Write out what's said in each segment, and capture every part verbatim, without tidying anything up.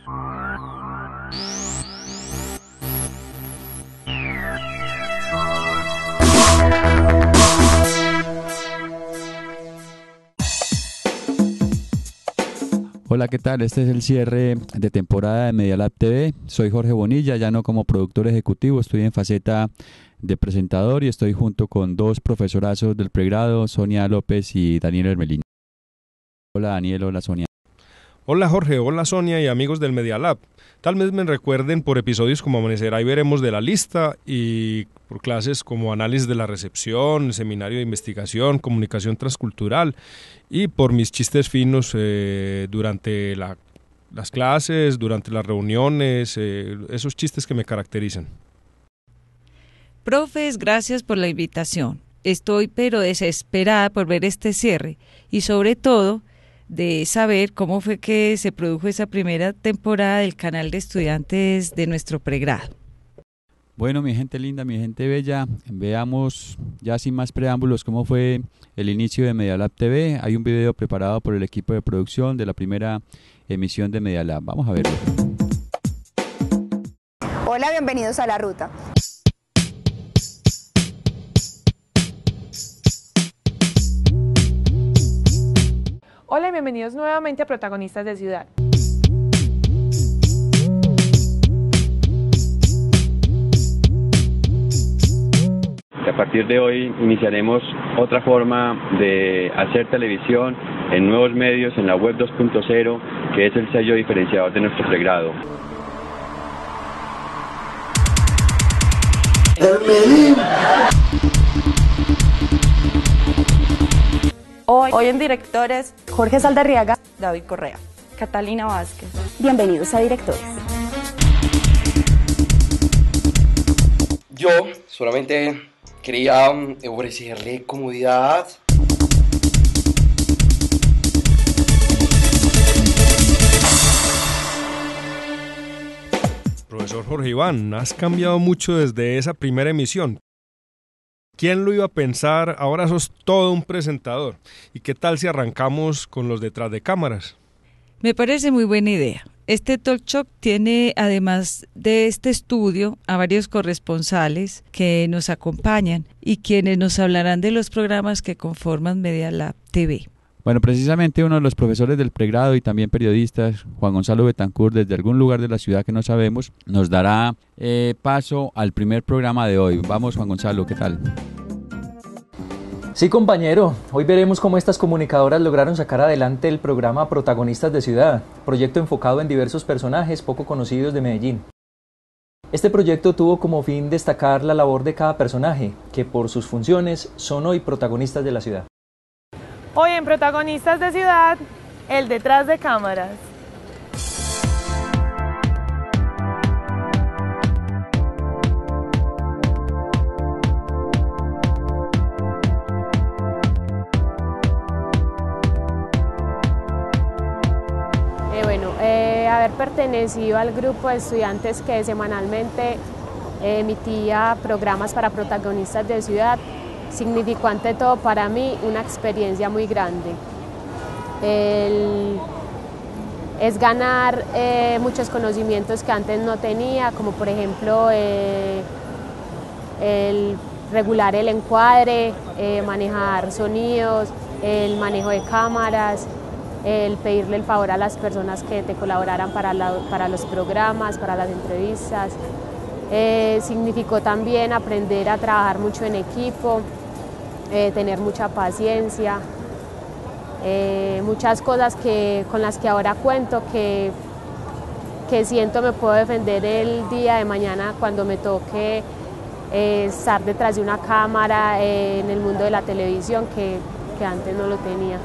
Hola, ¿qué tal? Este es el cierre de temporada de Medialab T V. Soy Jorge Bonilla, ya no como productor ejecutivo, estoy en faceta de presentador y estoy junto con dos profesorazos del pregrado, Sonia López y Daniel Hermelín. Hola Daniel, hola Sonia. Hola Jorge, hola Sonia y amigos del Medialab. Tal vez me recuerden por episodios como Amanecerá y Veremos de la Lista y por clases como Análisis de la Recepción, Seminario de Investigación, Comunicación Transcultural y por mis chistes finos eh, durante la, las clases, durante las reuniones, eh, esos chistes que me caracterizan. Profes, gracias por la invitación. Estoy pero desesperada por ver este cierre y sobre todo de saber cómo fue que se produjo esa primera temporada del canal de estudiantes de nuestro pregrado. Bueno, mi gente linda, mi gente bella, veamos ya sin más preámbulos cómo fue el inicio de Medialab T V. Hay un video preparado por el equipo de producción de la primera emisión de Medialab. Vamos a verlo. Hola, bienvenidos a La Ruta. Hola y bienvenidos nuevamente a Protagonistas de Ciudad. A partir de hoy iniciaremos otra forma de hacer televisión en nuevos medios, en la web dos punto cero, que es el sello diferenciador de nuestro pregrado. Hoy, hoy en Directores, Jorge Saldarriaga, David Correa, Catalina Vázquez. Bienvenidos a Directores. Yo solamente quería ofrecerle comodidad. Profesor Jorge Iván, has cambiado mucho desde esa primera emisión. ¿Quién lo iba a pensar? Ahora sos todo un presentador. ¿Y qué tal si arrancamos con los detrás de cámaras? Me parece muy buena idea. Este talk show tiene, además de este estudio, a varios corresponsales que nos acompañan y quienes nos hablarán de los programas que conforman Medialab T V. Bueno, precisamente uno de los profesores del pregrado y también periodistas, Juan Gonzalo Betancourt, desde algún lugar de la ciudad que no sabemos, nos dará eh, paso al primer programa de hoy. Vamos, Juan Gonzalo, ¿qué tal? Sí, compañero, hoy veremos cómo estas comunicadoras lograron sacar adelante el programa Protagonistas de Ciudad, proyecto enfocado en diversos personajes poco conocidos de Medellín. Este proyecto tuvo como fin destacar la labor de cada personaje, que por sus funciones son hoy protagonistas de la ciudad. Hoy en Protagonistas de Ciudad, el detrás de cámaras. Eh, bueno, eh, haber pertenecido al grupo de estudiantes que semanalmente eh, emitía programas para Protagonistas de Ciudad significó ante todo para mí una experiencia muy grande. El, es ganar eh, muchos conocimientos que antes no tenía, como por ejemplo eh, el regular el encuadre, eh, manejar sonidos, el manejo de cámaras, el pedirle el favor a las personas que te colaboraran para, la, para los programas, para las entrevistas. Eh, significó también aprender a trabajar mucho en equipo, eh, tener mucha paciencia, eh, muchas cosas que, con las que ahora cuento que, que siento me puedo defender el día de mañana cuando me toque eh, estar detrás de una cámara eh, en el mundo de la televisión que, que antes no lo tenía.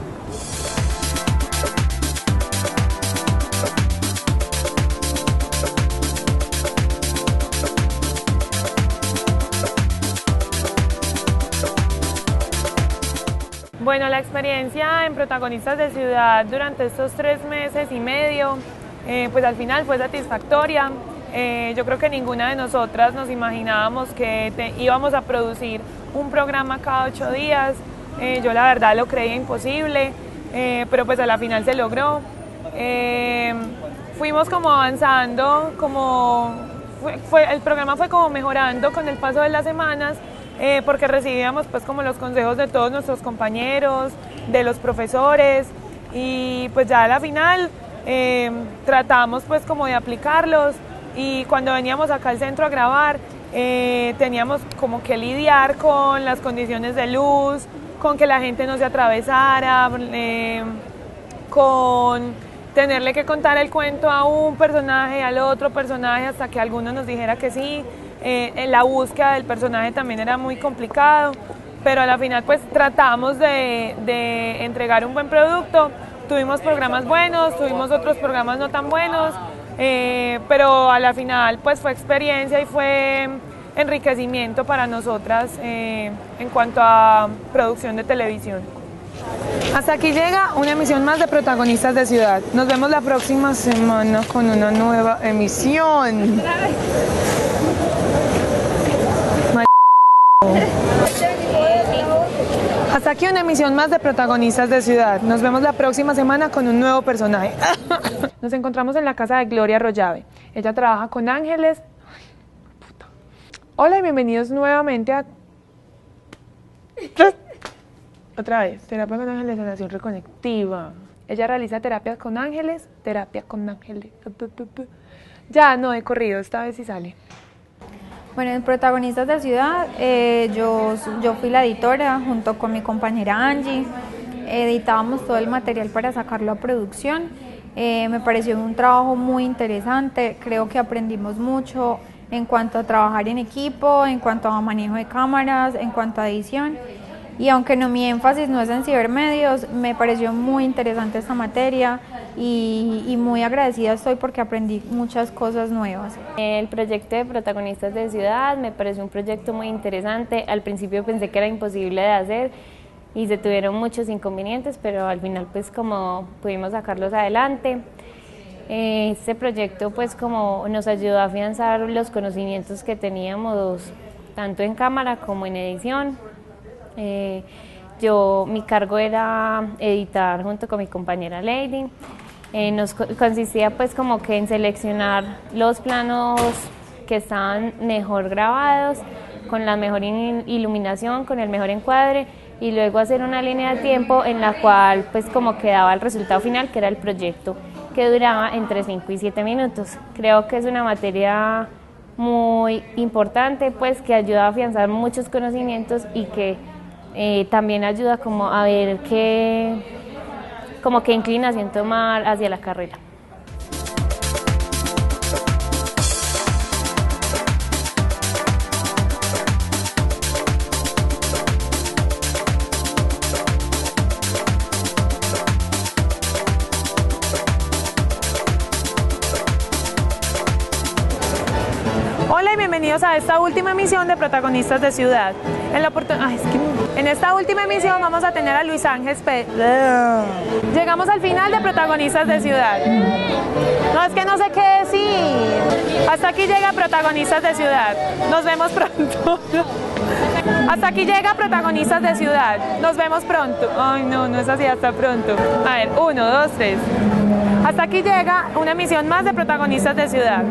Bueno, la experiencia en Protagonistas de Ciudad durante estos tres meses y medio, eh, pues al final fue satisfactoria. Eh, yo creo que ninguna de nosotras nos imaginábamos que te, íbamos a producir un programa cada ocho días. Eh, yo la verdad lo creía imposible, eh, pero pues a la final se logró. Eh, fuimos como avanzando, como fue, fue, el programa fue como mejorando con el paso de las semanas, eh, porque recibíamos pues como los consejos de todos nuestros compañeros, de los profesores, y pues ya a la final eh, tratamos pues como de aplicarlos, y cuando veníamos acá al centro a grabar eh, teníamos como que lidiar con las condiciones de luz, con que la gente no se atravesara, eh, con tenerle que contar el cuento a un personaje, al otro personaje, hasta que alguno nos dijera que sí. Eh, en la búsqueda del personaje también era muy complicado, pero a la final pues tratamos de, de entregar un buen producto. Tuvimos programas buenos, tuvimos otros programas no tan buenos, eh, pero a la final pues fue experiencia y fue enriquecimiento para nosotras eh, en cuanto a producción de televisión. Hasta aquí llega una emisión más de Protagonistas de Ciudad. Nos vemos la próxima semana con una nueva emisión. Hasta aquí una emisión más de Protagonistas de Ciudad. Nos vemos la próxima semana con un nuevo personaje. Nos encontramos en la casa de Gloria Rollave. Ella trabaja con ángeles. Hola y bienvenidos nuevamente a... Otra vez, terapia con ángeles, sanación reconectiva. Ella realiza terapias con ángeles, terapia con ángeles. Ya, no, he corrido, esta vez sí sale. Bueno, en Protagonistas de Ciudad, eh, yo, yo fui la editora junto con mi compañera Angie. Editábamos todo el material para sacarlo a producción. Eh, me pareció un trabajo muy interesante, creo que aprendimos mucho en cuanto a trabajar en equipo, en cuanto a manejo de cámaras, en cuanto a edición. Y aunque no mi énfasis no es en cibermedios, me pareció muy interesante esta materia y, y muy agradecida estoy porque aprendí muchas cosas nuevas. El proyecto de Protagonistas de Ciudad me pareció un proyecto muy interesante. Al principio pensé que era imposible de hacer y se tuvieron muchos inconvenientes, pero al final pues como pudimos sacarlos adelante. Este proyecto pues como nos ayudó a afianzar los conocimientos que teníamos tanto en cámara como en edición. Eh, yo, mi cargo era editar junto con mi compañera Lady. Eh, nos consistía pues como que en seleccionar los planos que estaban mejor grabados, con la mejor iluminación, con el mejor encuadre, y luego hacer una línea de tiempo en la cual pues como quedaba el resultado final, que era el proyecto, que duraba entre cinco y siete minutos. Creo que es una materia muy importante, pues que ayuda a afianzar muchos conocimientos y que eh, también ayuda como a ver qué, como qué inclinación tomar hacia la carrera. Hola y bienvenidos a esta última emisión de Protagonistas de Ciudad. En, la Ay, es que... en esta última emisión vamos a tener a Luis Ángel Pe... Llegamos al final de Protagonistas de Ciudad. No, es que no sé qué decir. Hasta aquí llega Protagonistas de Ciudad. Nos vemos pronto. Hasta aquí llega Protagonistas de Ciudad. Nos vemos pronto. Ay, no, no es así, hasta pronto. A ver, uno, dos, tres. Hasta aquí llega una emisión más de Protagonistas de Ciudad.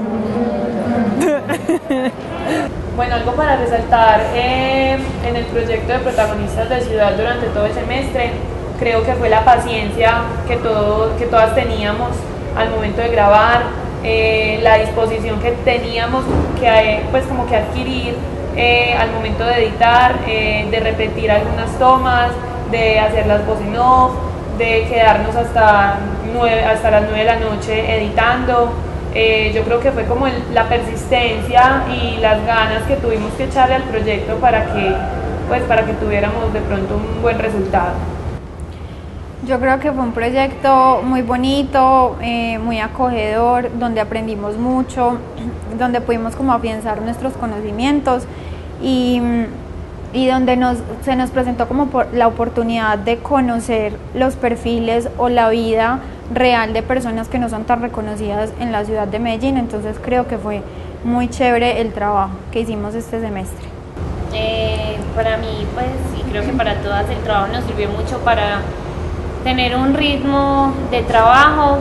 Bueno, algo para resaltar eh, en el proyecto de Protagonistas de Ciudad durante todo el semestre, creo que fue la paciencia que, todo, que todas teníamos al momento de grabar, eh, la disposición que teníamos que, pues, como que adquirir eh, al momento de editar, eh, de repetir algunas tomas, de hacer las voz en off, de quedarnos hasta, nueve, hasta las nueve de la noche editando. Eh, yo creo que fue como el, la persistencia y las ganas que tuvimos que echarle al proyecto para que, pues, para que tuviéramos de pronto un buen resultado. Yo creo que fue un proyecto muy bonito, eh, muy acogedor, donde aprendimos mucho, donde pudimos como afianzar nuestros conocimientos y, y donde nos, se nos presentó como por la oportunidad de conocer los perfiles o la vida real de personas que no son tan reconocidas en la ciudad de Medellín. Entonces creo que fue muy chévere el trabajo que hicimos este semestre. Eh, para mí, pues, y creo que para todas, el trabajo nos sirvió mucho para tener un ritmo de trabajo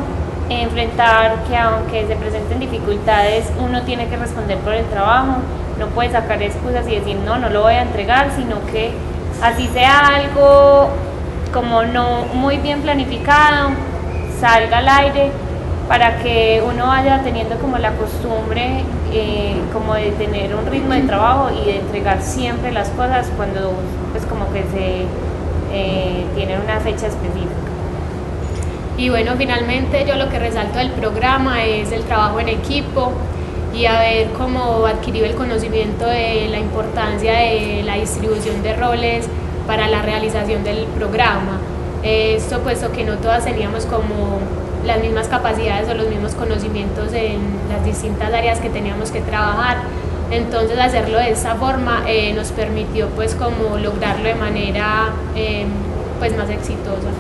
enfrentar que aunque se presenten dificultades, uno tiene que responder por el trabajo, no puede sacar excusas y decir no, no lo voy a entregar, sino que así sea algo como no muy bien planificado, salga al aire para que uno vaya teniendo como la costumbre eh, como de tener un ritmo de trabajo y de entregar siempre las cosas cuando pues como que se eh, tiene una fecha específica. Y bueno, finalmente yo lo que resalto del programa es el trabajo en equipo y haber como adquirido el conocimiento de la importancia de la distribución de roles para la realización del programa. Esto puesto que no todas teníamos como las mismas capacidades o los mismos conocimientos en las distintas áreas que teníamos que trabajar, entonces hacerlo de esta forma eh, nos permitió pues como lograrlo de manera eh, pues más exitosa.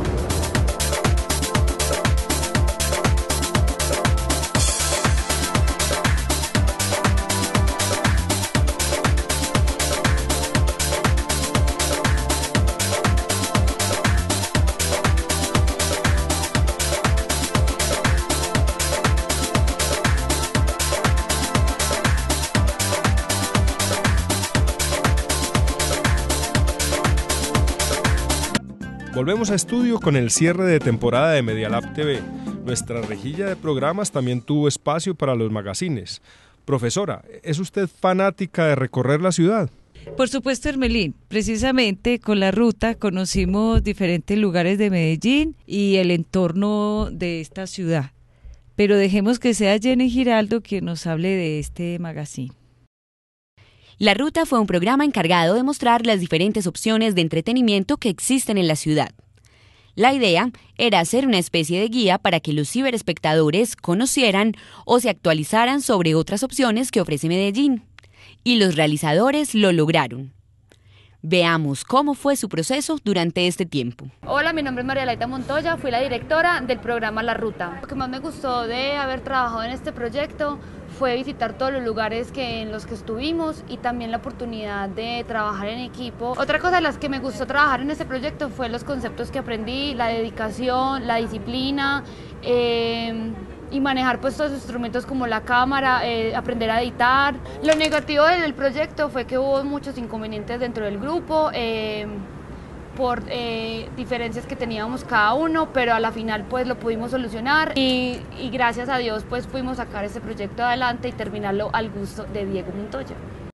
Volvemos a estudio con el cierre de temporada de Medialab T V. Nuestra rejilla de programas también tuvo espacio para los magazines. Profesora, ¿es usted fanática de recorrer la ciudad? Por supuesto, Hermelín. Precisamente con la ruta conocimos diferentes lugares de Medellín y el entorno de esta ciudad. Pero dejemos que sea Jenny Giraldo quien nos hable de este magazine. La Ruta fue un programa encargado de mostrar las diferentes opciones de entretenimiento que existen en la ciudad. La idea era hacer una especie de guía para que los ciberespectadores conocieran o se actualizaran sobre otras opciones que ofrece Medellín. Y los realizadores lo lograron. Veamos cómo fue su proceso durante este tiempo. Hola, mi nombre es María Laita Montoya, fui la directora del programa La Ruta. Lo que más me gustó de haber trabajado en este proyecto fue visitar todos los lugares que, en los que estuvimos y también la oportunidad de trabajar en equipo. Otra cosa de las que me gustó trabajar en este proyecto fue los conceptos que aprendí, la dedicación, la disciplina eh, y manejar pues todos los instrumentos como la cámara, eh, aprender a editar. Lo negativo del proyecto fue que hubo muchos inconvenientes dentro del grupo, eh, por eh, diferencias que teníamos cada uno, pero a la final pues lo pudimos solucionar y, y gracias a Dios pues pudimos sacar este proyecto adelante y terminarlo al gusto de Diego Montoya.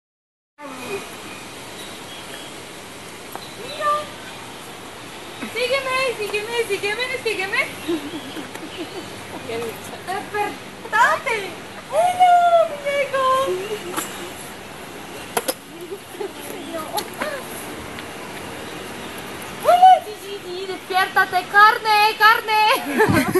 Sígueme, sígueme, sígueme, sígueme. ¡Despertate! ¡Hola, Diego! ¡Hola, sí, sí, sí! ¡Despiértate! ¡Carne, carne!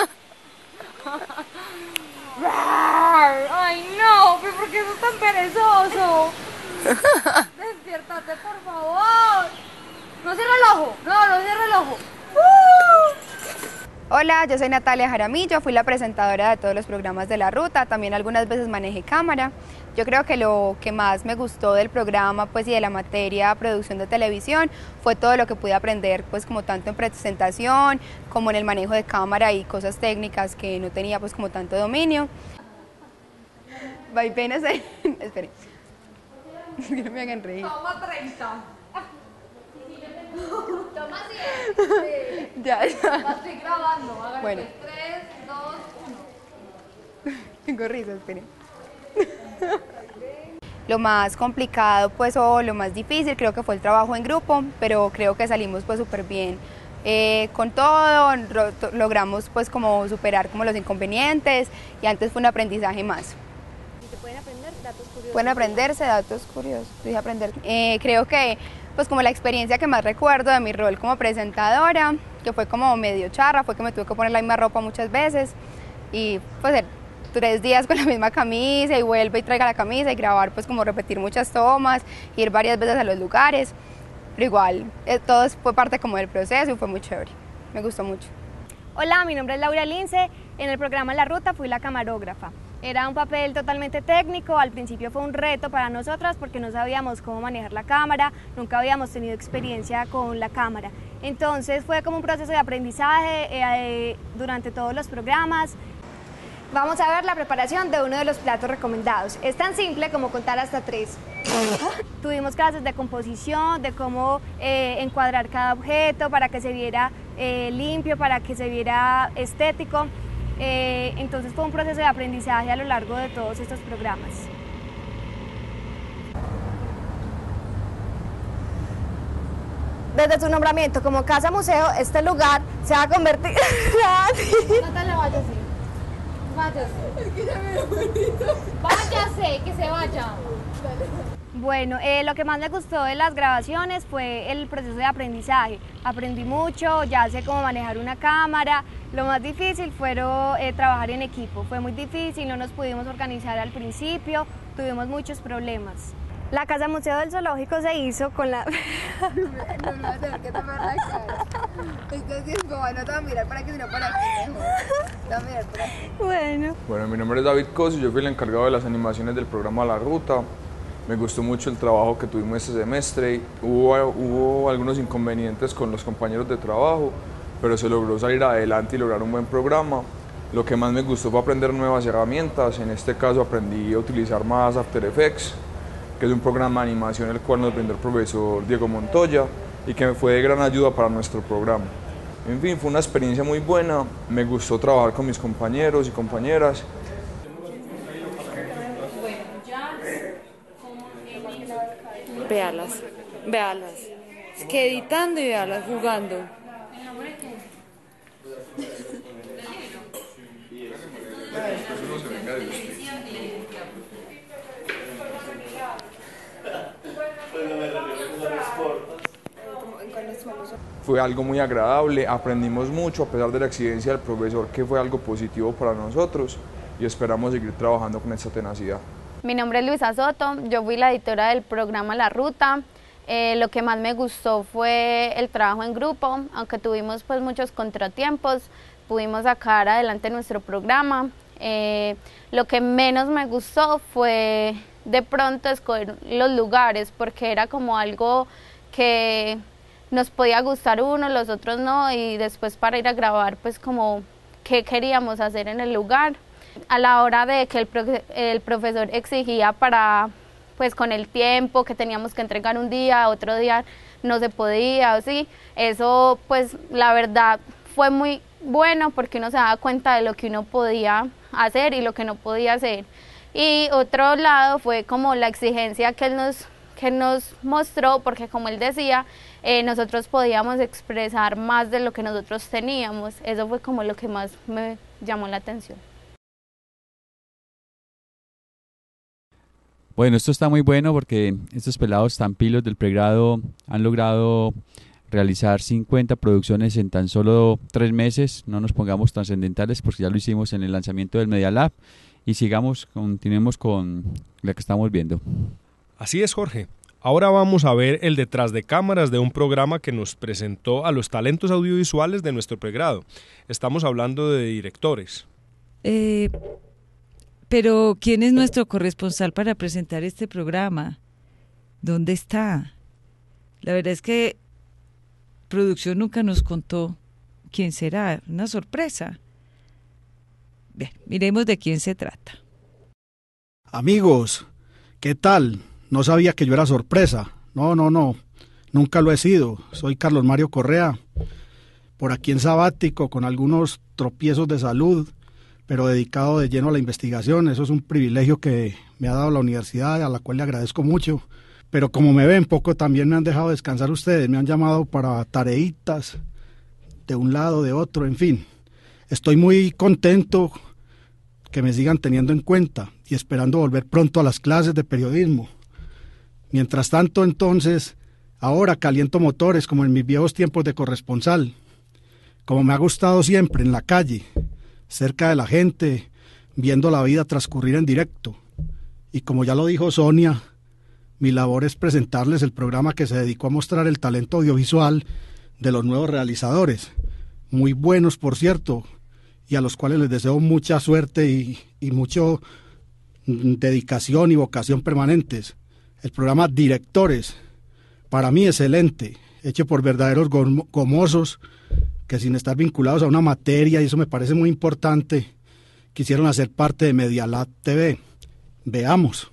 ¡Ay, no! ¿Pero por qué sos tan perezoso? ¡Despiértate, por favor! ¡No cierra el ojo! ¡No, no cierra el ojo! ¡Uh! Hola, yo soy Natalia Jaramillo, fui la presentadora de todos los programas de La Ruta, también algunas veces manejé cámara. Yo creo que lo que más me gustó del programa pues, y de la materia producción de televisión fue todo lo que pude aprender, pues como tanto en presentación, como en el manejo de cámara y cosas técnicas que no tenía pues como tanto dominio. Vaivenes de... Esperen, que no me hagan reír. Toma treinta. Toma siete. Ya, ya. La estoy grabando. Háganme Bueno. tres, dos, uno. Tengo risa, esperen. Lo más complicado pues o lo más difícil creo que fue el trabajo en grupo, pero creo que salimos pues súper bien eh, con todo, logramos pues como superar como los inconvenientes y antes fue un aprendizaje más. ¿Se pueden aprender datos curiosos? Pueden aprenderse datos curiosos, dije aprender. Eh, creo que pues como la experiencia que más recuerdo de mi rol como presentadora, que fue como medio charra, fue que me tuve que poner la misma ropa muchas veces y pues tres días con la misma camisa y vuelve y traiga la camisa y grabar pues como repetir muchas tomas, ir varias veces a los lugares, pero igual eh, todo fue parte como del proceso y fue muy chévere, me gustó mucho. Hola, mi nombre es Laura Lince, en el programa La Ruta fui la camarógrafa. Era un papel totalmente técnico, al principio fue un reto para nosotras porque no sabíamos cómo manejar la cámara, nunca habíamos tenido experiencia con la cámara. Entonces fue como un proceso de aprendizaje eh, durante todos los programas. Vamos a ver la preparación de uno de los platos recomendados. Es tan simple como contar hasta tres. Tuvimos clases de composición, de cómo eh, encuadrar cada objeto para que se viera eh, limpio, para que se viera estético. Eh, entonces fue un proceso de aprendizaje a lo largo de todos estos programas. Desde su nombramiento como casa museo, este lugar se va a convertir... Natalia, váyase. Váyase. Váyase, que se vaya. Bueno, eh, lo que más me gustó de las grabaciones fue el proceso de aprendizaje. Aprendí mucho, ya sé cómo manejar una cámara. Lo más difícil fue eh, trabajar en equipo. Fue muy difícil, no nos pudimos organizar al principio, tuvimos muchos problemas. La Casa Museo del Zoológico se hizo con la... No, no, no, que te me la cara. Entonces, como no te voy a mirar para que si no para aquí mejor. Te voy a mirar por aquí. Bueno. Bueno, mi nombre es David Cos y yo fui el encargado de las animaciones del programa La Ruta. Me gustó mucho el trabajo que tuvimos este semestre. Hubo, hubo algunos inconvenientes con los compañeros de trabajo, pero se logró salir adelante y lograr un buen programa. Lo que más me gustó fue aprender nuevas herramientas. En este caso aprendí a utilizar más After Effects, que es un programa de animación el cual nos brindó el profesor Diego Montoya y que fue de gran ayuda para nuestro programa. En fin, fue una experiencia muy buena, me gustó trabajar con mis compañeros y compañeras. Véalas, véalas, es que editando y véalas jugando. Fue algo muy agradable, aprendimos mucho a pesar de la exigencia del profesor, que fue algo positivo para nosotros y esperamos seguir trabajando con esta tenacidad. Mi nombre es Luisa Soto, yo fui la editora del programa La Ruta. Eh, lo que más me gustó fue el trabajo en grupo, aunque tuvimos pues muchos contratiempos, pudimos sacar adelante nuestro programa. Eh, lo que menos me gustó fue de pronto escoger los lugares, porque era como algo que nos podía gustar uno, los otros no, y después para ir a grabar pues como qué queríamos hacer en el lugar. A la hora de que el, pro, el profesor exigía para, pues con el tiempo, que teníamos que entregar un día, otro día no se podía, o sí, eso pues la verdad fue muy bueno porque uno se daba cuenta de lo que uno podía hacer y lo que no podía hacer. Y otro lado fue como la exigencia que él nos, que nos mostró, porque como él decía, eh, nosotros podíamos expresar más de lo que nosotros teníamos. Eso fue como lo que más me llamó la atención. Bueno, esto está muy bueno porque estos pelados tan pilos del pregrado han logrado realizar cincuenta producciones en tan solo tres meses. No nos pongamos trascendentales porque ya lo hicimos en el lanzamiento del Media Lab y sigamos, continuemos con lo que estamos viendo. Así es, Jorge. Ahora vamos a ver el detrás de cámaras de un programa que nos presentó a los talentos audiovisuales de nuestro pregrado. Estamos hablando de directores. Eh, pero, ¿quién es nuestro corresponsal para presentar este programa? ¿Dónde está? La verdad es que producción nunca nos contó quién será. Una sorpresa. Bien, miremos de quién se trata. Amigos, ¿qué tal? No sabía que yo era sorpresa. No, no, no. Nunca lo he sido. Soy Carlos Mario Correa. Por aquí en sabático, con algunos tropiezos de salud, pero dedicado de lleno a la investigación. Eso es un privilegio que me ha dado la universidad, a la cual le agradezco mucho. Pero como me ven, poco también me han dejado descansar ustedes. Me han llamado para tareitas de un lado, de otro, en fin. Estoy muy contento que me sigan teniendo en cuenta y esperando volver pronto a las clases de periodismo. Mientras tanto, entonces, ahora caliento motores como en mis viejos tiempos de corresponsal, como me ha gustado siempre, en la calle, cerca de la gente, viendo la vida transcurrir en directo. Y como ya lo dijo Sonia, mi labor es presentarles el programa que se dedicó a mostrar el talento audiovisual de los nuevos realizadores, muy buenos por cierto, y a los cuales les deseo mucha suerte y, y mucho dedicación y vocación permanentes. El programa Directores, para mí excelente, hecho por verdaderos gomosos, que sin estar vinculados a una materia, y eso me parece muy importante, quisieron hacer parte de Medialab T V. Veamos.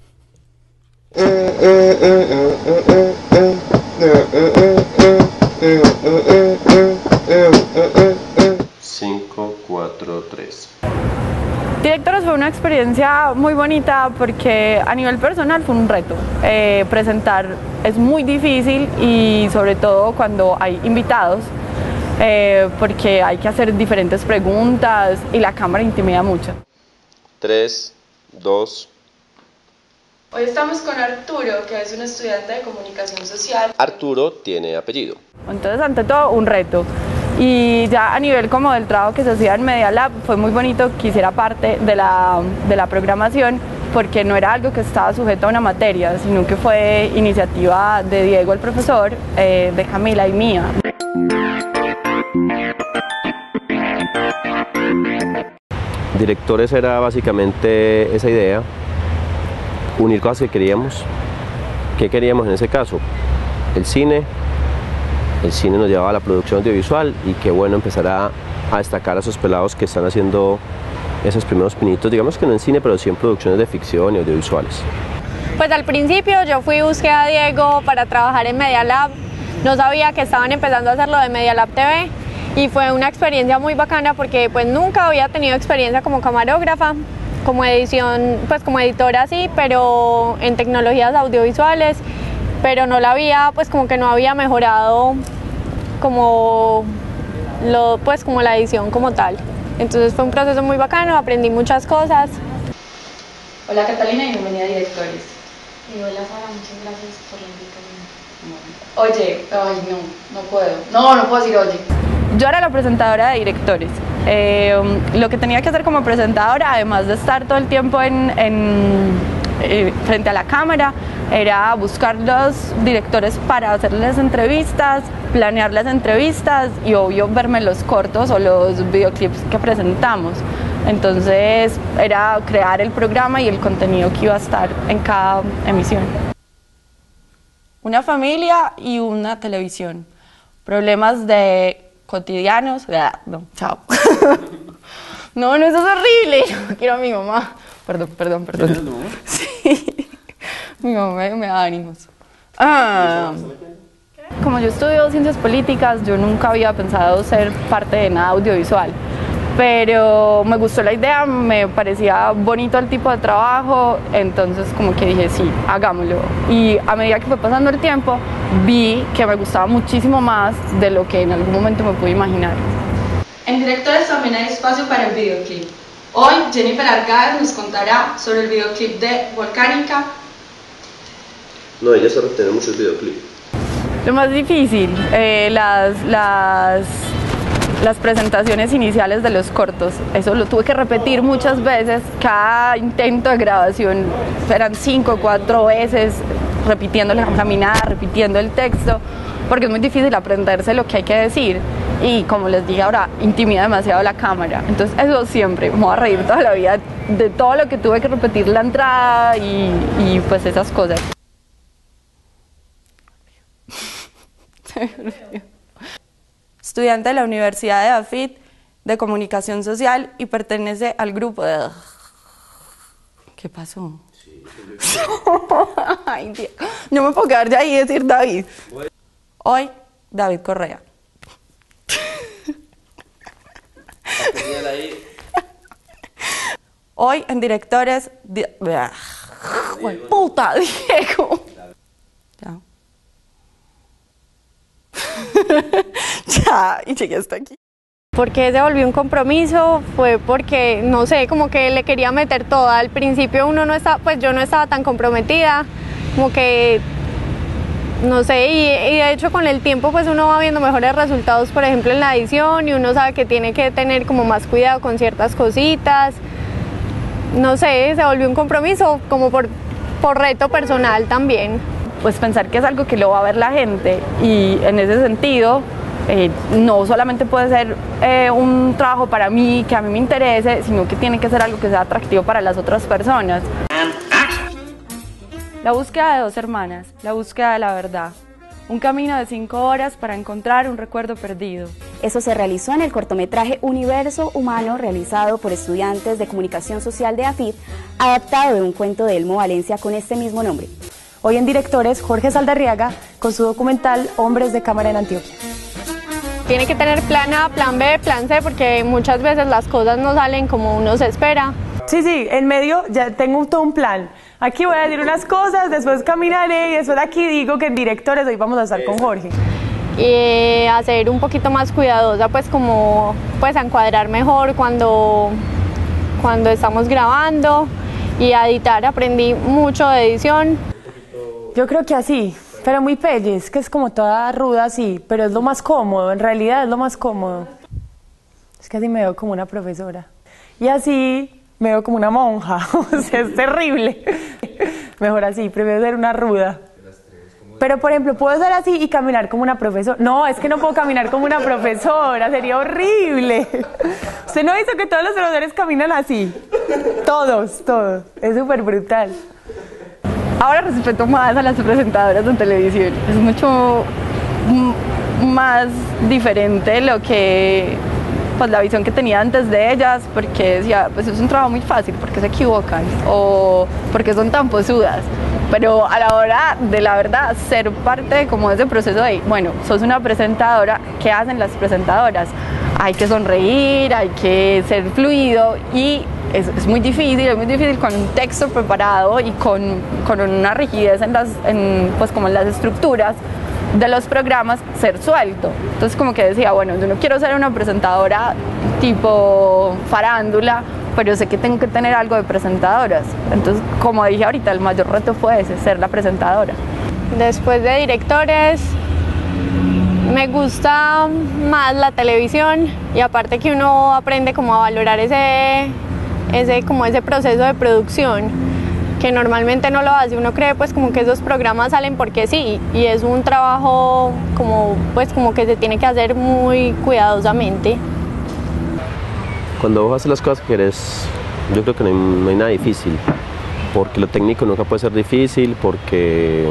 cinco, cuatro, tres. Directores fue una experiencia muy bonita porque a nivel personal fue un reto. Eh, presentar es muy difícil y sobre todo cuando hay invitados, eh, porque hay que hacer diferentes preguntas y la cámara intimida mucho. tres, dos. Hoy estamos con Arturo, que es un estudiante de comunicación social. Arturo tiene apellido. Entonces, ante todo, un reto. Y ya a nivel como del trabajo que se hacía en Medialab, fue muy bonito que hiciera parte de la, de la programación, porque no era algo que estaba sujeto a una materia, sino que fue iniciativa de Diego, el profesor, eh, de Camila y mía. Directores era básicamente esa idea, unir cosas que queríamos. ¿Qué queríamos en ese caso? El cine. El cine nos llevaba a la producción audiovisual y qué bueno empezar a, a destacar a esos pelados que están haciendo esos primeros pinitos, digamos que no en cine, pero sí en producciones de ficción y audiovisuales. Pues al principio yo fui busqué a Diego para trabajar en Medialab, no sabía que estaban empezando a hacer lo de Medialab T V y fue una experiencia muy bacana porque pues nunca había tenido experiencia como camarógrafa, como edición, pues como editora sí, pero en tecnologías audiovisuales, pero no la había, pues como que no había mejorado como, lo, pues como la edición como tal. Entonces fue un proceso muy bacano, aprendí muchas cosas. Hola Catalina y bienvenida a Directores. Y hola Sara, muchas gracias por la invitación. Oye, ay no, no puedo, no, no puedo decir oye. Yo era la presentadora de Directores. Eh, lo que tenía que hacer como presentadora, además de estar todo el tiempo en, en, eh, frente a la cámara, era buscar los directores para hacerles entrevistas, planear las entrevistas y obvio verme los cortos o los videoclips que presentamos. Entonces era crear el programa y el contenido que iba a estar en cada emisión. Una familia y una televisión. Problemas de cotidianos. No, chao. No, no, eso es horrible. No quiero a mi mamá. Perdón, perdón, perdón. Sí. Mi mamá me, me da ánimos. Ah, como yo estudio ciencias políticas, yo nunca había pensado ser parte de nada audiovisual, pero me gustó la idea, me parecía bonito el tipo de trabajo, entonces como que dije sí, hagámoslo. Y a medida que fue pasando el tiempo, vi que me gustaba muchísimo más de lo que en algún momento me pude imaginar. En Directores también hay espacio para el videoclip. Hoy Jennifer Argaez nos contará sobre el videoclip de Volcánica. No, ella sabe tener muchos videoclips. Lo más difícil, eh, las, las, las presentaciones iniciales de los cortos. Eso lo tuve que repetir muchas veces. Cada intento de grabación eran cinco o cuatro veces, repitiendo la caminada, repitiendo el texto, porque es muy difícil aprenderse lo que hay que decir. Y como les dije ahora, intimida demasiado la cámara. Entonces eso siempre, me voy a reír toda la vida de todo lo que tuve que repetir la entrada y, y pues esas cosas. Estudiante de la Universidad de Afit de Comunicación Social y pertenece al grupo de... ¿Qué pasó? Sí, ay, Dios. No me puedo quedar de ahí y decir David. Hoy, David Correa. Hoy en Directores... Di... ¡Puta, Diego! Ya. Ya, y llegué hasta aquí. ¿Por qué se volvió un compromiso? Fue porque, no sé, como que le quería meter todo. Al principio uno no estaba, pues yo no estaba tan comprometida, como que, no sé, y, y de hecho con el tiempo pues uno va viendo mejores resultados, por ejemplo en la edición, y uno sabe que tiene que tener como más cuidado con ciertas cositas. No sé, se volvió un compromiso como por, por reto personal también. Pues pensar que es algo que lo va a ver la gente y en ese sentido eh, no solamente puede ser eh, un trabajo para mí, que a mí me interese, sino que tiene que ser algo que sea atractivo para las otras personas. La búsqueda de dos hermanas, la búsqueda de la verdad. un camino de cinco horas para encontrar un recuerdo perdido. Eso se realizó en el cortometraje Universo Humano, realizado por estudiantes de Comunicación Social de A F I D, adaptado de un cuento de Elmo Valencia con este mismo nombre. Hoy en Directores, Jorge Saldarriaga, con su documental Hombres de Cámara en Antioquia. Tiene que tener plan A, plan B, plan C, porque muchas veces las cosas no salen como uno se espera. Sí, sí, en medio ya tengo todo un plan. Aquí voy a decir unas cosas, después caminaré y después aquí digo que en Directores hoy vamos a estar con Jorge. Y a ser un poquito más cuidadosa, pues como pues a encuadrar mejor cuando, cuando estamos grabando, y a editar. Aprendí mucho de edición. Yo creo que así, pero muy pelles, que es como toda ruda así, pero es lo más cómodo, en realidad es lo más cómodo. Es que así me veo como una profesora. Y así me veo como una monja, o sea, es terrible. Mejor así, prefiero ser una ruda. Pero, por ejemplo, ¿puedo ser así y caminar como una profesora? No, es que no puedo caminar como una profesora, sería horrible. ¿Usted no hizo que todos los profesores caminan así? Todos, todos. Es súper brutal. Ahora respeto más a las presentadoras de televisión. Es mucho más diferente lo que, pues, la visión que tenía antes de ellas, porque decía, pues es un trabajo muy fácil, porque se equivocan o porque son tan posudas. Pero a la hora de la verdad, ser parte como de ese proceso de, bueno, sos una presentadora, ¿qué hacen las presentadoras? Hay que sonreír, hay que ser fluido, y es, es muy difícil, es muy difícil con un texto preparado y con, con una rigidez en las, en, pues como en las estructuras de los programas, ser suelto. Entonces como que decía, bueno, yo no quiero ser una presentadora tipo farándula, pero sé que tengo que tener algo de presentadoras. Entonces, como dije ahorita, el mayor reto fue ese, ser la presentadora. Después de Directores, me gusta más la televisión, y aparte que uno aprende como a valorar ese, ese, como ese proceso de producción, que normalmente no lo hace. Uno cree pues como que esos programas salen porque sí, y es un trabajo como, pues, como que se tiene que hacer muy cuidadosamente. Cuando vos haces las cosas que querés, yo creo que no hay, no hay nada difícil, porque lo técnico nunca puede ser difícil, porque,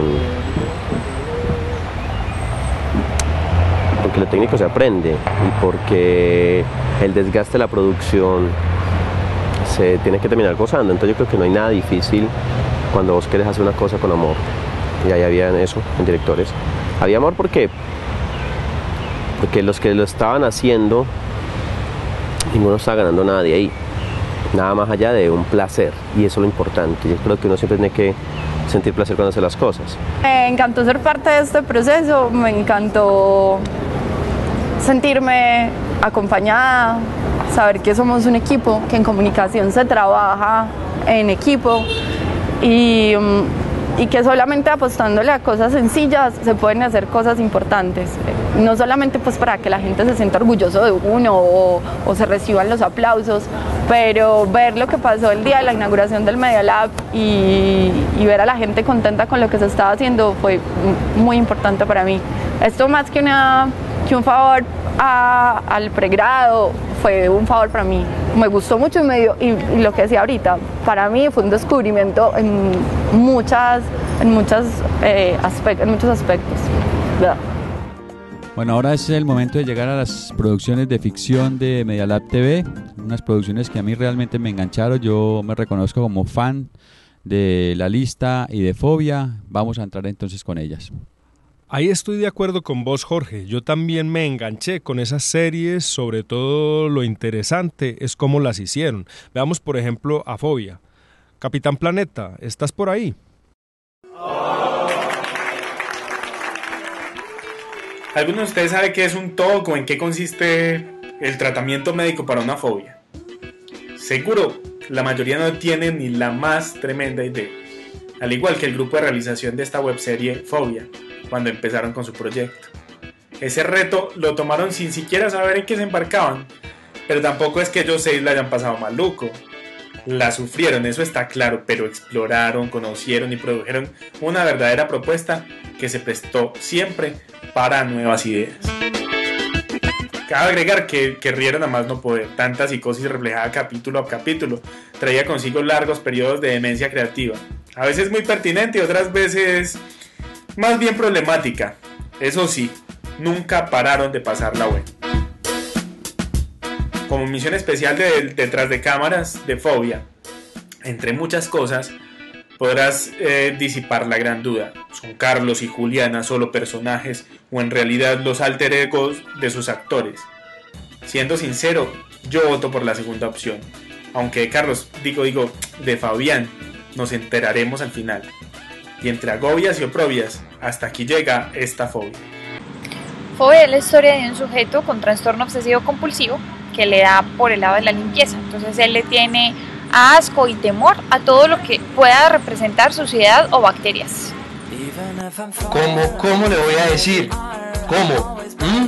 porque lo técnico se aprende, y porque el desgaste de la producción se tiene que terminar gozando. Entonces yo creo que no hay nada difícil cuando vos querés hacer una cosa con amor, y ahí había eso en Directores. Había amor porque, porque los que lo estaban haciendo, ninguno está ganando nada de ahí, nada más allá de un placer, y eso es lo importante. Yo creo que uno siempre tiene que sentir placer cuando hace las cosas. Me encantó ser parte de este proceso, me encantó sentirme acompañada, saber que somos un equipo, que en comunicación se trabaja en equipo, y, y que solamente apostándole a cosas sencillas se pueden hacer cosas importantes. No solamente pues para que la gente se sienta orgulloso de uno o, o se reciban los aplausos, pero ver lo que pasó el día de la inauguración del Media Lab y, y ver a la gente contenta con lo que se estaba haciendo fue muy importante para mí. Esto, más que, una, que un favor a, al pregrado, fue un favor para mí. Me gustó mucho y, me dio, y, y lo que decía ahorita, para mí fue un descubrimiento en, muchas, en, muchas, eh, aspect, en muchos aspectos. ¿Verdad? Bueno, ahora es el momento de llegar a las producciones de ficción de Media Lab T V, unas producciones que a mí realmente me engancharon. Yo me reconozco como fan de La Lista y de Fobia. Vamos a entrar entonces con ellas. Ahí estoy de acuerdo con vos, Jorge. Yo también me enganché con esas series, sobre todo lo interesante es cómo las hicieron. Veamos, por ejemplo, a Fobia. Capitán Planeta, ¿estás por ahí? ¿Alguno de ustedes sabe qué es un T O C o en qué consiste el tratamiento médico para una fobia? Seguro, la mayoría no tiene ni la más tremenda idea. Al igual que el grupo de realización de esta webserie Fobia, cuando empezaron con su proyecto. Ese reto lo tomaron sin siquiera saber en qué se embarcaban, pero tampoco es que ellos seis la hayan pasado maluco. La sufrieron, eso está claro, pero exploraron, conocieron y produjeron una verdadera propuesta que se prestó siempre para nuevas ideas. Cabe agregar que, que rieron a más no poder, tanta psicosis reflejada capítulo a capítulo, traía consigo largos periodos de demencia creativa, a veces muy pertinente y otras veces más bien problemática, Eso sí, nunca pararon de pasarla bueno. Como misión especial de Detrás de Cámaras de Fobia, entre muchas cosas, podrás eh, disipar la gran duda. ¿Son Carlos y Juliana solo personajes o en realidad los alter egos de sus actores? Siendo sincero, yo voto por la segunda opción. Aunque de Carlos, digo, digo, de Fabián, nos enteraremos al final. Y entre agobias y oprobias, hasta aquí llega esta fobia. Fobia es la historia de un sujeto con trastorno obsesivo compulsivo que le da por el lado de la limpieza. Entonces él le tiene asco y temor a todo lo que pueda representar suciedad o bacterias. ¿Cómo, cómo le voy a decir? ¿Cómo? ¿Mm?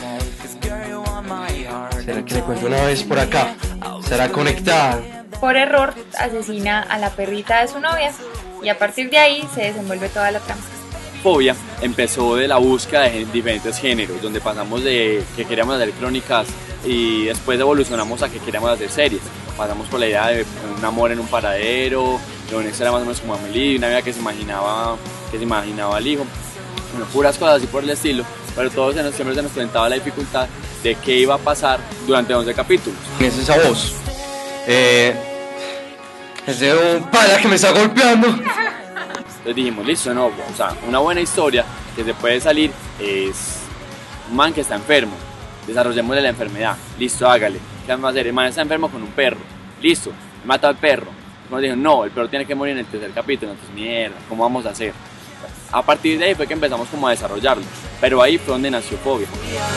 ¿Será que le cuento una vez por acá? ¿Será conectada? Por error asesina a la perrita de su novia y a partir de ahí se desenvuelve toda la trama. Fobia empezó de la búsqueda de diferentes géneros, donde pasamos de que queríamos hacer crónicas y después evolucionamos a que queríamos hacer series. Pasamos por la idea de un amor en un paradero, de una historia más o menos como Amelie, una vida que se imaginaba, que se imaginaba al hijo, bueno, puras cosas así por el estilo, pero todos se nos, siempre se nos presentaba la dificultad de qué iba a pasar durante once capítulos. ¿Quién es esa voz? Eh, es de un pala que me está golpeando. Entonces dijimos, listo, no, o sea, una buena historia que se puede salir es un man que está enfermo, desarrollémosle la enfermedad, listo, hágale. ¿Qué vamos a hacer? El man está enfermo con un perro, listo, mata al perro. Nos dijeron, no, el perro tiene que morir en el tercer capítulo. Entonces, mierda, ¿cómo vamos a hacer? A partir de ahí fue que empezamos como a desarrollarlo, pero ahí fue donde nació Fobia.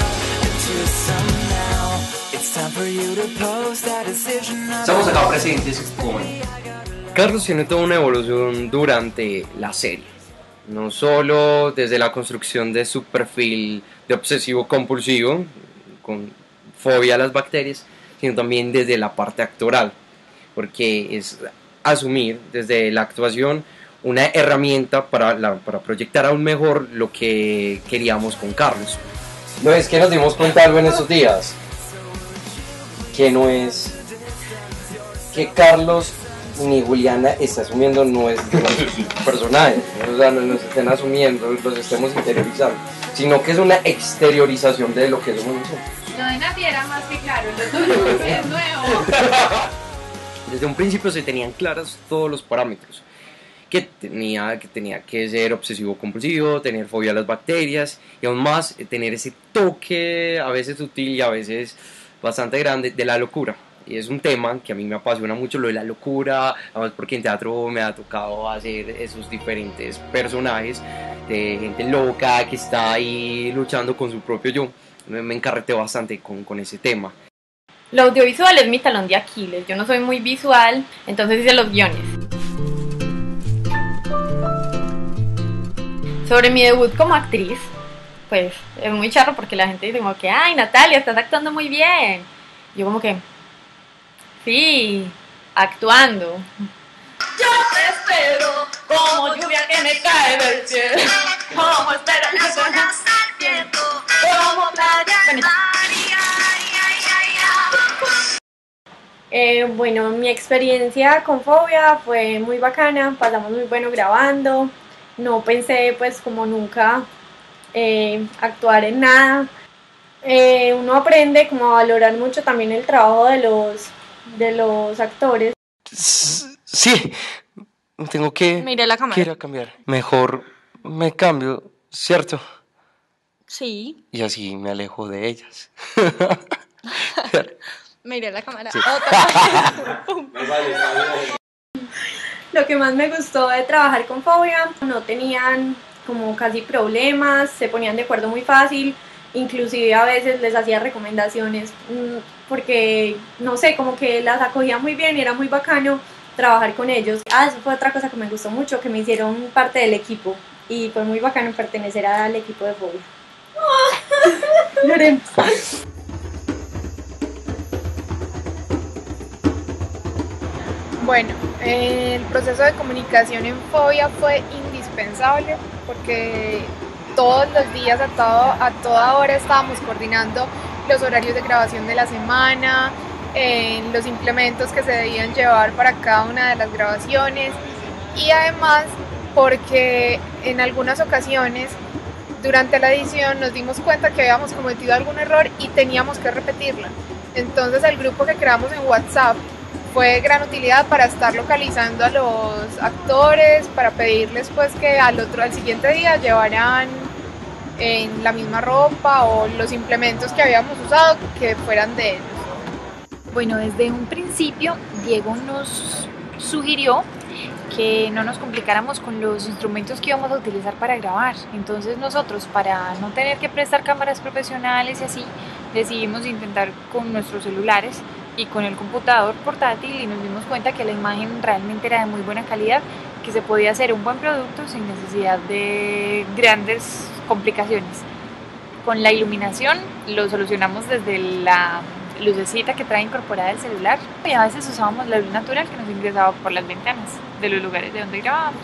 Estamos acá presentes con Carlos. Tiene toda una evolución durante la serie, no solo desde la construcción de su perfil de obsesivo compulsivo con fobia a las bacterias, sino también desde la parte actoral, porque es asumir desde la actuación una herramienta para, la, para proyectar aún mejor lo que queríamos con Carlos. No es que nos dimos cuenta algo en estos días, que no es que Carlos ni Juliana está asumiendo nuestros personajes, o sea, no nos estén asumiendo, los estemos interiorizando, sino que es una exteriorización de lo que somos nosotros. Lo de Nati era más que claro, lo tuyo es nuevo. Desde un principio se tenían claros todos los parámetros. Que tenía, que tenía que ser obsesivo compulsivo, tener fobia a las bacterias y aún más tener ese toque a veces sutil y a veces bastante grande de la locura. Y es un tema que a mí me apasiona mucho, lo de la locura, además porque en teatro me ha tocado hacer esos diferentes personajes de gente loca que está ahí luchando con su propio yo. Me, me encarreté bastante con, con ese tema. Lo audiovisual es mi talón de Aquiles, yo no soy muy visual, entonces hice los guiones. Sobre mi debut como actriz, pues es muy charro porque la gente dice como que ¡ay, Natalia, estás actuando muy bien! Yo como que sí, actuando. Yo te espero como lluvia que me cae del cielo, como espero las olas al viento, como playa. Eh, bueno, mi experiencia con Fobia fue muy bacana, pasamos muy bueno grabando. No pensé pues como nunca eh, actuar en nada. Eh, uno aprende como a valorar mucho también el trabajo de los, de los actores. Sí, tengo que, Mire la cámara. que ir a cambiar. Mejor me cambio, ¿cierto? Sí. Y así me alejo de ellas. Mire la cámara. Sí. Otra. Lo que más me gustó de trabajar con Fobia, no tenían como casi problemas, se ponían de acuerdo muy fácil, inclusive a veces les hacía recomendaciones porque, no sé, como que las acogía muy bien y era muy bacano trabajar con ellos. Ah, eso fue otra cosa que me gustó mucho, que me hicieron parte del equipo y fue muy bacano pertenecer al equipo de Fobia. Lloré. Bueno, el proceso de comunicación en Fobia fue indispensable porque todos los días, a, todo, a toda hora estábamos coordinando los horarios de grabación de la semana, eh, los implementos que se debían llevar para cada una de las grabaciones y además porque en algunas ocasiones durante la edición nos dimos cuenta que habíamos cometido algún error y teníamos que repetirla. Entonces el grupo que creamos en WhatsApp fue de gran utilidad para estar localizando a los actores, para pedirles pues que al otro, al siguiente día llevaran en la misma ropa o los implementos que habíamos usado que fueran de ellos. Bueno, desde un principio Diego nos sugirió que no nos complicáramos con los instrumentos que íbamos a utilizar para grabar. Entonces nosotros, para no tener que prestar cámaras profesionales y así, decidimos intentar con nuestros celulares y con el computador portátil, y nos dimos cuenta que la imagen realmente era de muy buena calidad, que se podía hacer un buen producto sin necesidad de grandes complicaciones. Con la iluminación lo solucionamos desde la lucecita que trae incorporada el celular, y a veces usábamos la luz natural que nos ingresaba por las ventanas de los lugares de donde grabábamos.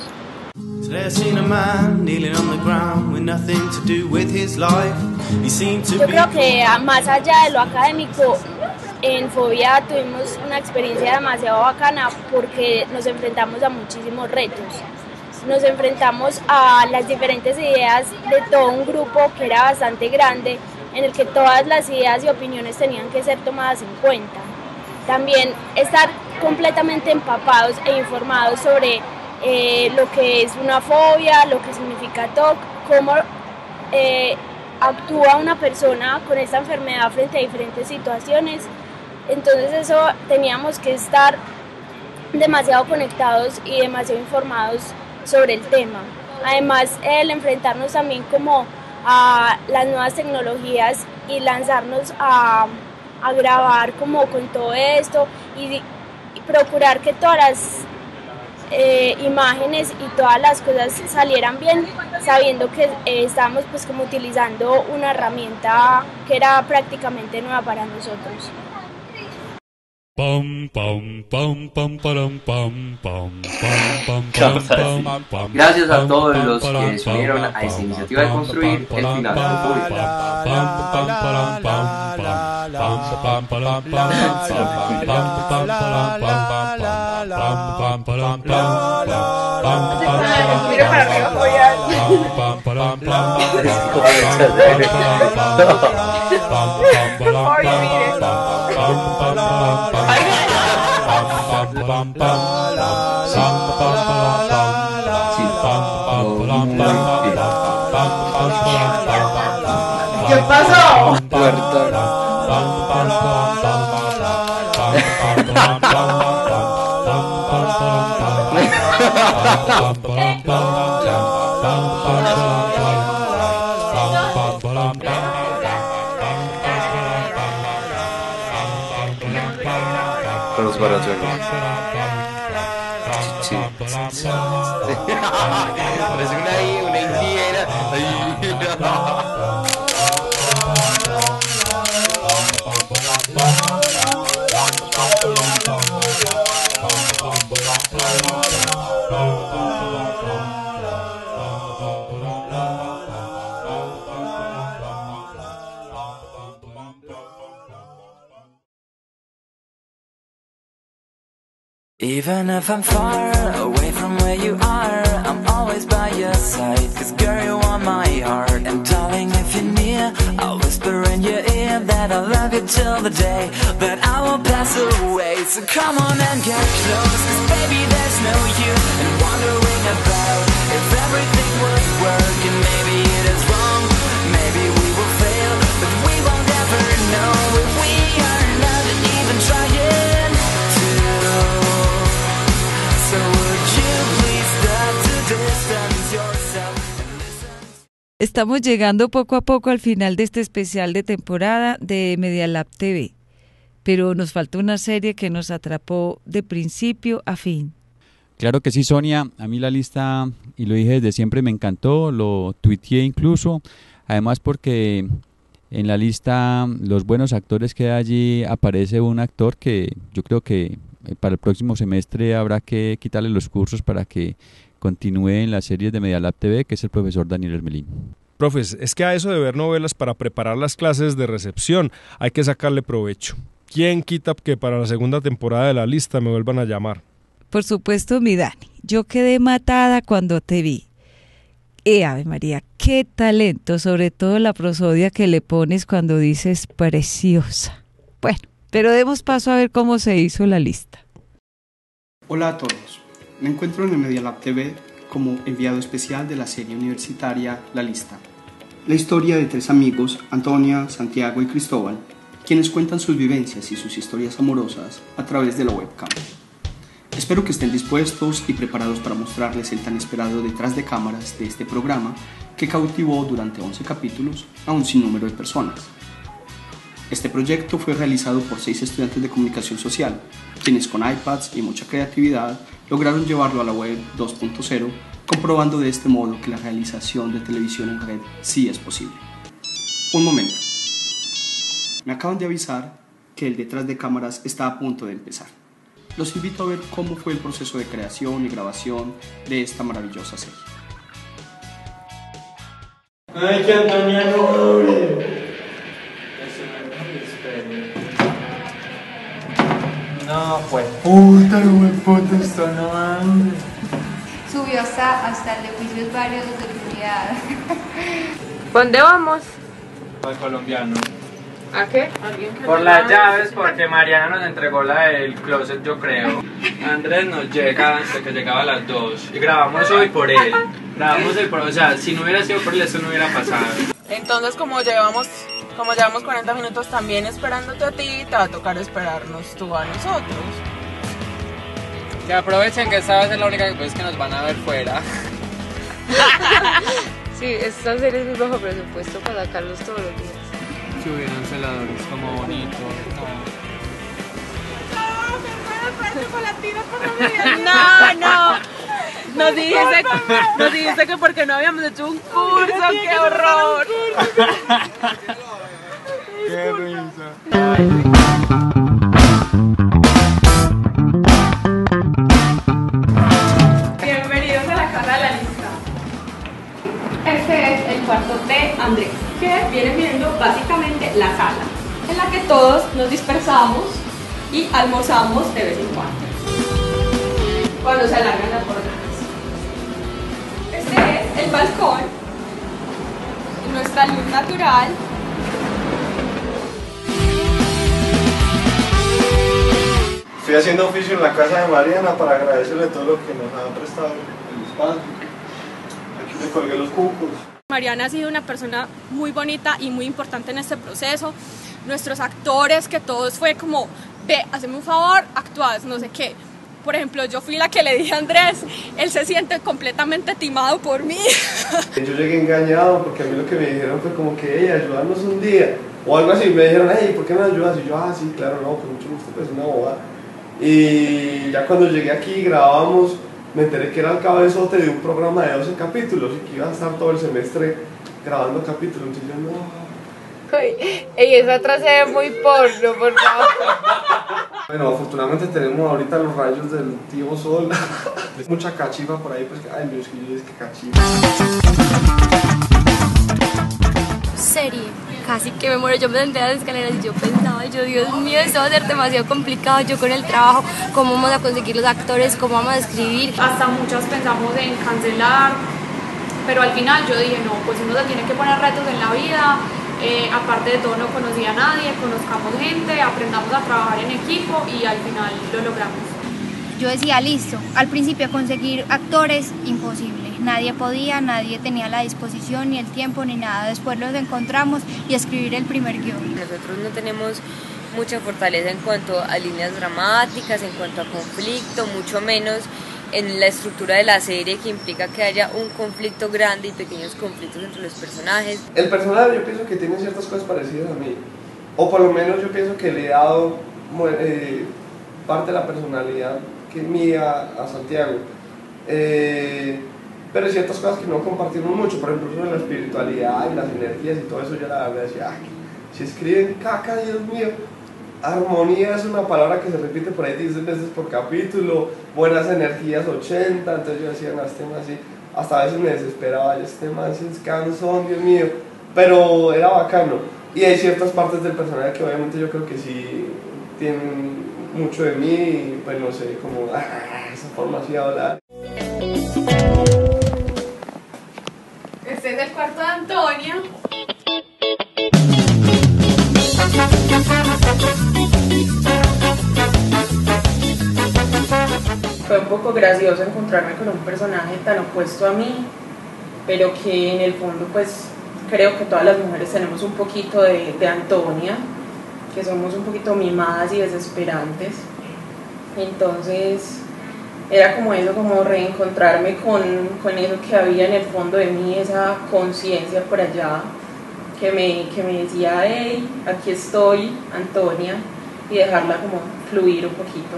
Yo creo que más allá de lo académico, en Fobia tuvimos una experiencia demasiado bacana porque nos enfrentamos a muchísimos retos. Nos enfrentamos a las diferentes ideas de todo un grupo que era bastante grande, en el que todas las ideas y opiniones tenían que ser tomadas en cuenta. También estar completamente empapados e informados sobre eh, lo que es una fobia, lo que significa T O C, cómo eh, actúa una persona con esta enfermedad frente a diferentes situaciones. Entonces eso teníamos que estar demasiado conectados y demasiado informados sobre el tema. Además, el enfrentarnos también como a las nuevas tecnologías y lanzarnos a, a grabar como con todo esto y, y procurar que todas las eh, imágenes y todas las cosas salieran bien, sabiendo que eh, estábamos pues como utilizando una herramienta que era prácticamente nueva para nosotros. Pam, pam, pam, pam, pam, pam, pam, pam, pam. Gracias a todos los que se unieron a esta iniciativa de construir el final ¿Qué pasó? Con los baratos. Parece una, una indígena. Even if I'm far away from where you are, I'm always by your side, cause girl you are my heart. And darling, if you're near, I'll whisper in your ear that I love you till the day that I will pass away. So come on and get close, cause baby there's no use in wondering about if everything would work. And maybe it is wrong, maybe we will fail, but we won't ever know if we are not even trying. Estamos llegando poco a poco al final de este especial de temporada de Media Lab T V, pero nos falta una serie que nos atrapó de principio a fin. Claro que sí, Sonia, a mí la lista, y lo dije desde siempre, me encantó, lo tuiteé incluso, además porque en la lista los buenos actores que hay allí aparece un actor que yo creo que para el próximo semestre habrá que quitarle los cursos para que continúe en las series de Media Lab T V, que es el profesor Daniel Hermelín. Profes, es que a eso de ver novelas para preparar las clases de recepción hay que sacarle provecho. ¿Quién quita que para la segunda temporada de la lista me vuelvan a llamar? Por supuesto, mi Dani. Yo quedé matada cuando te vi. ¡Eh, Ave María! ¡Qué talento! Sobre todo la prosodia que le pones cuando dices preciosa. Bueno, pero demos paso a ver cómo se hizo la lista. Hola a todos. Me encuentro en el Media Lab T V como enviado especial de la serie universitaria La Lista. La historia de tres amigos, Antonia, Santiago y Cristóbal, quienes cuentan sus vivencias y sus historias amorosas a través de la webcam. Espero que estén dispuestos y preparados para mostrarles el tan esperado detrás de cámaras de este programa que cautivó durante once capítulos a un sinnúmero de personas. Este proyecto fue realizado por seis estudiantes de comunicación social, quienes con iPads y mucha creatividad lograron llevarlo a la web dos punto cero, comprobando de este modo que la realización de televisión en red sí es posible. Un momento. Me acaban de avisar que el detrás de cámaras está a punto de empezar. Los invito a ver cómo fue el proceso de creación y grabación de esta maravillosa serie. ¡Ay, que Antonia no abre! No, pues puta, no me puta, esto no abre. Subió hasta, hasta el de juicios varios de seguridad. ¿Dónde vamos? Al colombiano. ¿A qué? Por las llaves, porque Mariana nos entregó la del closet, yo creo. Andrés nos llega antes de que llegaba a las dos. Y grabamos hoy por él. Grabamos el por, o sea, si no hubiera sido por él, eso no hubiera pasado. Entonces, como llevamos, como llevamos cuarenta minutos también esperándote a ti, te va a tocar esperarnos tú a nosotros. Que aprovechen que esta vez es la única vez que nos van a ver fuera. Sí, esta serie es muy bajo presupuesto para sacarlos todos los días. Si hubieran celadores como bonitos, no. No, no. Nos dijiste, nos dijiste que porque no habíamos hecho un curso, qué horror. Qué risa. Bienvenidos a la casa de la lista. Este es el cuarto de Andrés, que viene siendo básicamente la sala en la que todos nos dispersamos y almorzamos de vez en cuando, cuando se alargan las jornadas. Este es el balcón, nuestra luz natural. Estoy haciendo oficio en la casa de Mariana para agradecerle todo lo que nos ha prestado el espacio. Aquí le colgué los cucos. Mariana ha sido una persona muy bonita y muy importante en este proceso. Nuestros actores, que todos fue como, ve, hazme un favor, actúas, no sé qué. Por ejemplo, yo fui la que le dije a Andrés, él se siente completamente timado por mí. Yo llegué engañado porque a mí lo que me dijeron fue como que, hey, ayúdanos un día. O algo así, me dijeron, hey, ¿por qué me ayudas? Y yo, ah, sí, claro, no, con mucho gusto, pues una bobada. Y ya cuando llegué aquí grabamos, me enteré que era el cabezote de un programa de doce capítulos y que iba a estar todo el semestre grabando capítulos. Entonces yo, no. Ey, esa otra se ve muy porno, por favor. Bueno, afortunadamente tenemos ahorita los rayos del tío Sol. Mucha cachifa por ahí, pues que, ay, Dios, que yo es que cachifa. Serie. Casi que me muero, yo me senté a las escaleras y yo pensaba, yo, Dios mío, esto va a ser demasiado complicado, yo con el trabajo, cómo vamos a conseguir los actores, cómo vamos a escribir. Hasta muchas pensamos en cancelar, pero al final yo dije, no, pues uno se tiene que poner retos en la vida, eh, aparte de todo no conocía a nadie, conozcamos gente, aprendamos a trabajar en equipo y al final lo logramos. Yo decía, listo, al principio conseguir actores, imposible. Nadie podía, nadie tenía la disposición, ni el tiempo, ni nada. Después los encontramos y escribir el primer guión. Nosotros no tenemos mucha fortaleza en cuanto a líneas dramáticas, en cuanto a conflicto, mucho menos en la estructura de la serie, que implica que haya un conflicto grande y pequeños conflictos entre los personajes. El personaje yo pienso que tiene ciertas cosas parecidas a mí, o por lo menos yo pienso que le he dado eh, parte de la personalidad que es mía a Santiago. Eh, pero hay ciertas cosas que no compartimos mucho, por ejemplo sobre la espiritualidad y las energías y todo eso. Yo la verdad decía, ay, si escriben caca, Dios mío. Armonía es una palabra que se repite por ahí diez veces por capítulo, buenas energías ochenta, entonces yo decía, no, este tema así, hasta a veces me desesperaba, este tema así es cansón, Dios mío, pero era bacano. Y hay ciertas partes del personaje que obviamente yo creo que sí tienen mucho de mí, y pues no sé, como esa forma así de hablar. Este es el cuarto de Antonia. Fue un poco gracioso encontrarme con un personaje tan opuesto a mí, pero que en el fondo pues creo que todas las mujeres tenemos un poquito de, de Antonia, que somos un poquito mimadas y desesperantes. Entonces era como eso, como reencontrarme con, con eso que había en el fondo de mí, esa conciencia por allá que me, que me decía, hey, aquí estoy, Antonia, y dejarla como fluir un poquito.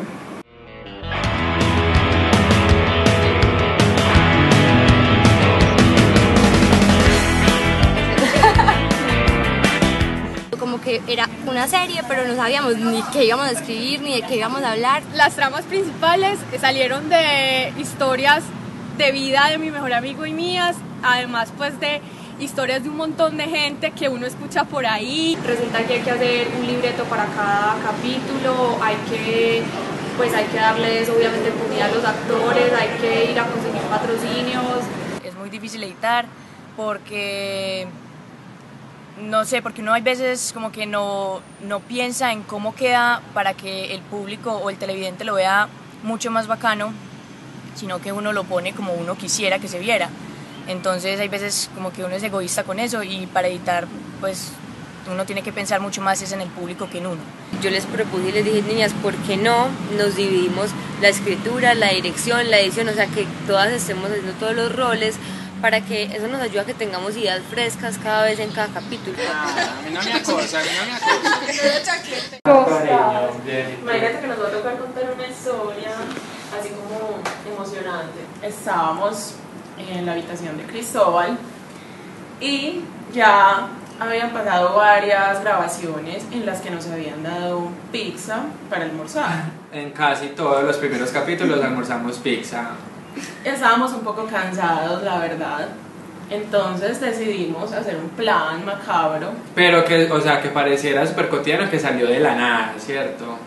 Como que era una serie, pero no sabíamos ni qué íbamos a escribir, ni de qué íbamos a hablar. Las tramas principales salieron de historias de vida de mi mejor amigo y mías, además pues de historias de un montón de gente que uno escucha por ahí. Resulta que hay que hacer un libreto para cada capítulo, hay que, pues hay que darles obviamente publicidad a los actores, hay que ir a conseguir patrocinios. Es muy difícil editar porque... no sé, porque uno hay veces como que no, no piensa en cómo queda para que el público o el televidente lo vea mucho más bacano, sino que uno lo pone como uno quisiera que se viera. Entonces hay veces como que uno es egoísta con eso y para editar pues uno tiene que pensar mucho más es en el público que en uno. Yo les propuse y les dije, niñas, ¿por qué no nos dividimos la escritura, la dirección, la edición? O sea, que todas estemos haciendo todos los roles, para que eso nos ayude a que tengamos ideas frescas cada vez en cada capítulo. Ah, a mí no me acosa, a mí no me acosa. Imagínate que nos va a tocar contar una historia así como emocionante. Estábamos en la habitación de Cristóbal y ya habían pasado varias grabaciones en las que nos habían dado pizza para almorzar. En casi todos los primeros capítulos almorzamos pizza. Estábamos un poco cansados, la verdad. Entonces decidimos hacer un plan macabro. Pero que, o sea, que pareciera súper cotidiano, que salió de la nada, ¿cierto?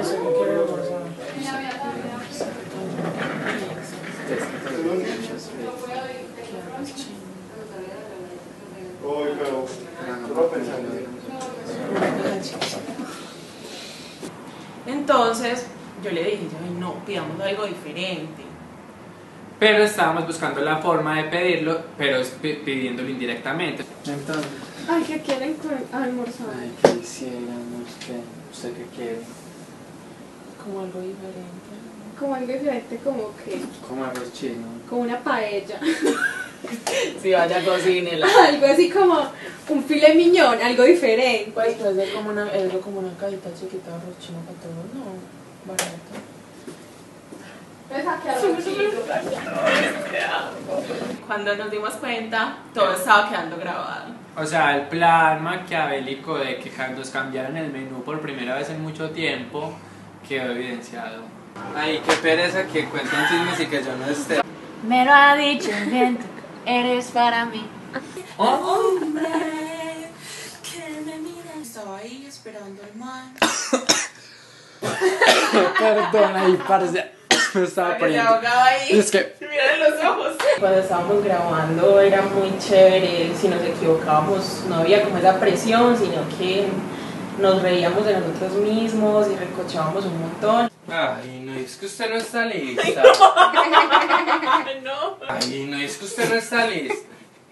Entonces yo le dije, no, pidamos algo diferente. Pero estábamos buscando la forma de pedirlo, pero pidiéndolo indirectamente. Entonces, ay, ¿qué quieren almorzar? Ay, ¿qué quisiéramos? ¿Qué? ¿Usted qué quiere? Como algo diferente. Como algo diferente, como que... Como arroz chino. Como una paella. Sí, vaya, cocínela. Algo así como un filet mignon, algo diferente. Pues puede ser como una, algo como una cajita chiquita de arroz chino para todos, no, barato. Cuando nos dimos cuenta, todo estaba quedando grabado. O sea, el plan maquiavélico de que nos cambiaran el menú por primera vez en mucho tiempo quedó evidenciado. Ay, qué pereza que cuentan chismes y que yo no esté. Me lo ha dicho el viento, eres para mí. Hombre, que me mira. Estaba ahí esperando al man. Perdona, y parce. Me estaba poniendo. Ahí. Es que. Miren los ojos. Cuando estábamos grabando era muy chévere. Si nos equivocábamos, no había como esa presión, sino que nos reíamos de nosotros mismos y recochábamos un montón. Ay, no, es que usted no está lista. Ay, no. no. Ay, no, es que usted no está lista.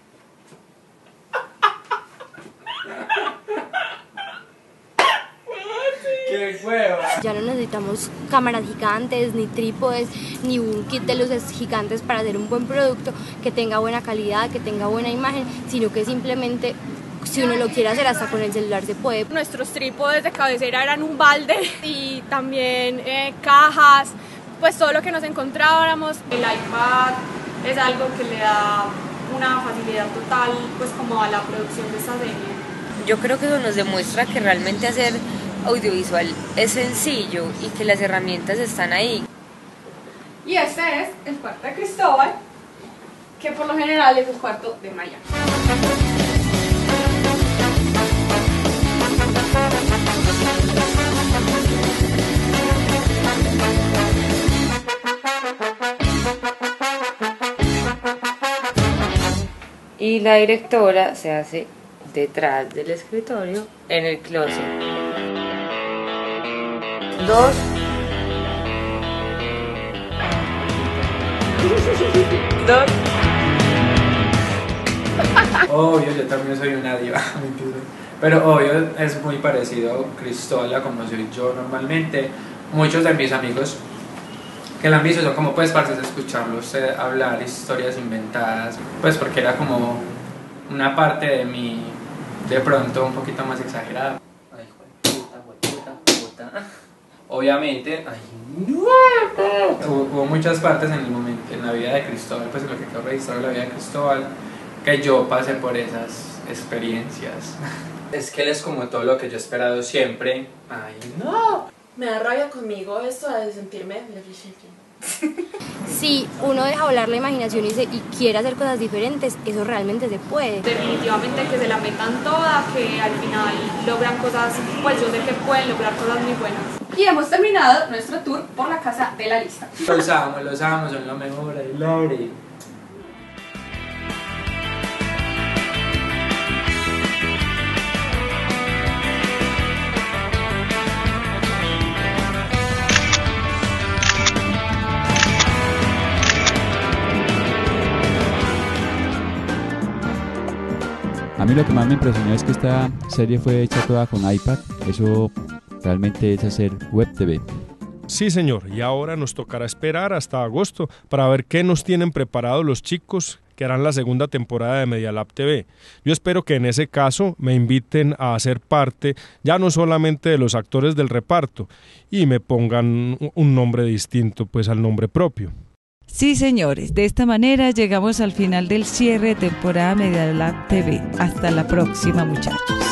¡Qué hueva! Ya no necesitamos cámaras gigantes, ni trípodes, ni un kit de luces gigantes para hacer un buen producto que tenga buena calidad, que tenga buena imagen, sino que simplemente, si uno lo quiere hacer hasta con el celular se puede. Nuestros trípodes de cabecera eran un balde y también eh, cajas, pues todo lo que nos encontráramos. El iPad es algo que le da una facilidad total pues como a la producción de esta serie. Yo creo que eso nos demuestra que realmente hacer audiovisual es sencillo y que las herramientas están ahí. Y este es el cuarto de Cristóbal, que por lo general es el cuarto de Maya. y la directora se hace detrás del escritorio en el closet. Dos. Dos. Obvio, yo también soy una diva, pero obvio es muy parecido Cristóbal a como soy yo normalmente. Muchos de mis amigos que la han visto son como pues partes de escucharlos eh, hablar historias inventadas, pues porque era como una parte de mí de pronto un poquito más exagerada. Ay, puta, puta, puta. Obviamente, ay, no. hubo, hubo muchas partes en el momento, en la vida de Cristóbal, pues en lo que quedó registrado en la vida de Cristóbal, que yo pasé por esas experiencias. Es que él es como todo lo que yo he esperado siempre. Ay, no. Me da rabia conmigo esto de sentirme Si uno deja volar la imaginación y, se, y quiere hacer cosas diferentes, eso realmente se puede. Definitivamente que se la metan toda, que al final logran cosas, pues yo sé que pueden lograr cosas muy buenas. Y hemos terminado nuestro tour por la casa de la lista. Los amo, los amo, son lo mejor, I love it. A mí lo que más me impresionó es que esta serie fue hecha toda con iPad. Eso realmente es hacer web T V. Sí, señor, y ahora nos tocará esperar hasta agosto para ver qué nos tienen preparado los chicos que harán la segunda temporada de Medialab T V. Yo espero que en ese caso me inviten a hacer parte ya no solamente de los actores del reparto y me pongan un nombre distinto pues al nombre propio. Sí, señores, de esta manera llegamos al final del cierre de temporada Medialab T V. Hasta la próxima, muchachos.